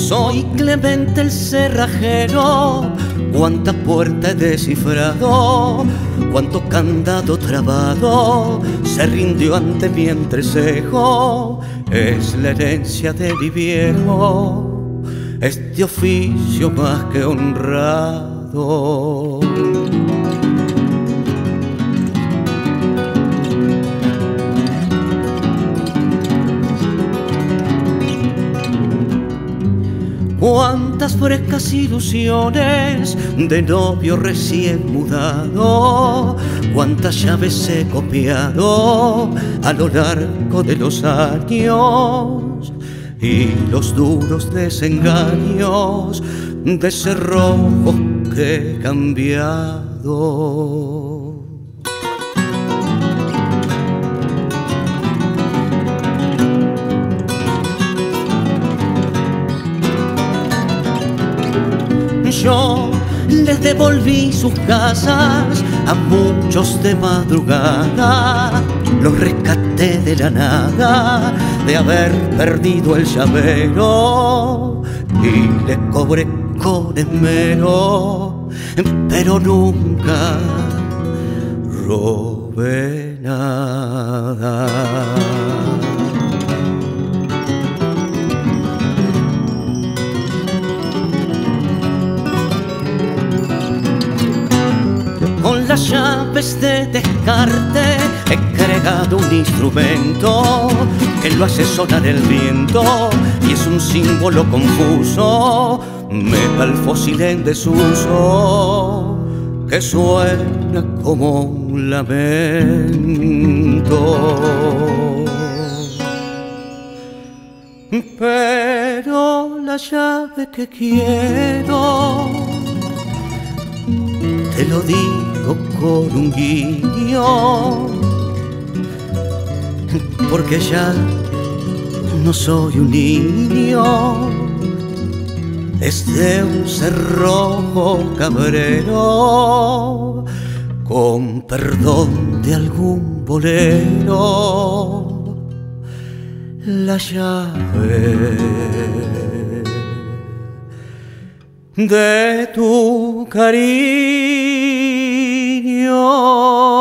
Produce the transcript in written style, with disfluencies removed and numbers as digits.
Soy Clemente el cerrajero, cuánta puerta he descifrado, cuánto candado trabado se rindió ante mi entrecejo. Es la herencia de mi viejo, este oficio más que honrado. Cuántas frescas ilusiones de novio recién mudado, cuántas llaves he copiado a lo largo de los años, y los duros desengaños de cerrojos que he cambiado. Yo les devolví sus casas a muchos de madrugada, los rescaté de la nada, de haber perdido el llavero, y les cobré con esmero, pero nunca robé nada. Con las llaves de descarte he creado un instrumento que lo hace sonar el viento y es un símbolo confuso, metal fósil en desuso que suena como un lamento. Pero la llave que quiero te lo digo con un guiño, porque ya no soy un niño, es de un cerrojo cabrero, con perdón de algún bolero, la llave de tu cariño.